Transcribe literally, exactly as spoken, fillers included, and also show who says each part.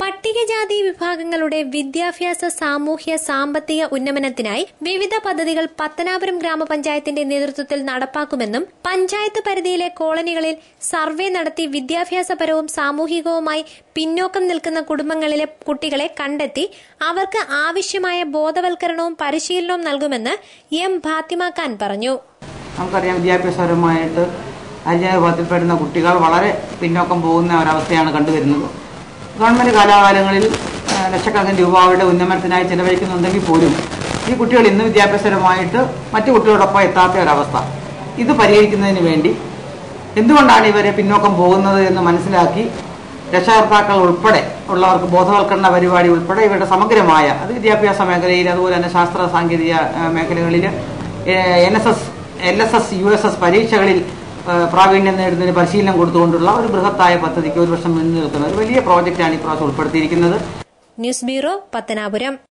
Speaker 1: പട്ടികജാതി വിഭാഗങ്ങളുടെ വിദ്യാഭ്യാസ, സാമൂഹ്യ, സാമ്പത്തിക ഉന്നമനത്തിനായി വിവിധ പദ്ധതികൾ പത്തനാപുരം ഗ്രാമപഞ്ചായത്തിന്റെ നേതൃത്വത്തിൽ നടപ്പാക്കുമെന്നും പഞ്ചായത്ത് പരിധിയിലെ കോളനികളിൽ സർവേ നടത്തി വിദ്യാഭ്യാസപരവും സാമൂഹികവുമായി പിന്നോക്കം നിൽക്കുന്ന കുടുംബങ്ങളിലെ കുട്ടികളെ കണ്ടെത്തി അവർക്ക് ആവശ്യമായ ബോധവൽക്കരണവും പരിശീലനവും നൽകുമെന്ന് എം ഫാത്തിമ ഖാൻ പറഞ്ഞു.
Speaker 2: നമുക്കറിയാം, വിദ്യാഭ്യാസപരമായിട്ട് അരിഞ്ഞ വിഭാഗത്തിൽപ്പെടുന്ന കുട്ടികൾ വളരെ പിന്നോക്കം പോകുന്ന ഒരവസ്ഥയാണ് കണ്ടുവരുന്നത്. ഗവൺമെന്റ് കാലാകാലങ്ങളിൽ ലക്ഷക്കണക്കിന് രൂപ അവരുടെ ഉന്നമനത്തിനായി ചെലവഴിക്കുന്നുണ്ടെങ്കിൽ പോലും ഈ കുട്ടികൾ ഇന്ന് വിദ്യാഭ്യാസപരമായിട്ട് മറ്റു കുട്ടികളോടൊപ്പം എത്താത്ത ഒരവസ്ഥ. ഇത് പരിഹരിക്കുന്നതിന് വേണ്ടി എന്തുകൊണ്ടാണ് ഇവരെ പിന്നോക്കം പോകുന്നത് എന്ന് മനസ്സിലാക്കി രക്ഷകർത്താക്കൾ ഉൾപ്പെടെ ഉള്ളവർക്ക് ബോധവൽക്കരണ പരിപാടി ഉൾപ്പെടെ ഇവരുടെ സമഗ്രമായ അത് വിദ്യാഭ്യാസ മേഖലയിൽ, അതുപോലെ തന്നെ ശാസ്ത്ര സാങ്കേതിക മേഖലകളിൽ N S S L S S U S S പരീക്ഷകളിൽ പ്രാവീണ്യം നേടുന്നതിന് പരിശീലനം കൊടുത്തുകൊണ്ടുള്ള ഒരു ബൃഹത്തായ പദ്ധതിക്ക് ഒരു വർഷം മുന്നിൽ നിൽക്കുന്ന ഒരു വലിയ പ്രോജക്റ്റാണ് ഇപ്രാവശ്യം ഉൾപ്പെടുത്തിയിരിക്കുന്നത്.
Speaker 1: News bureau, Pathanapuram.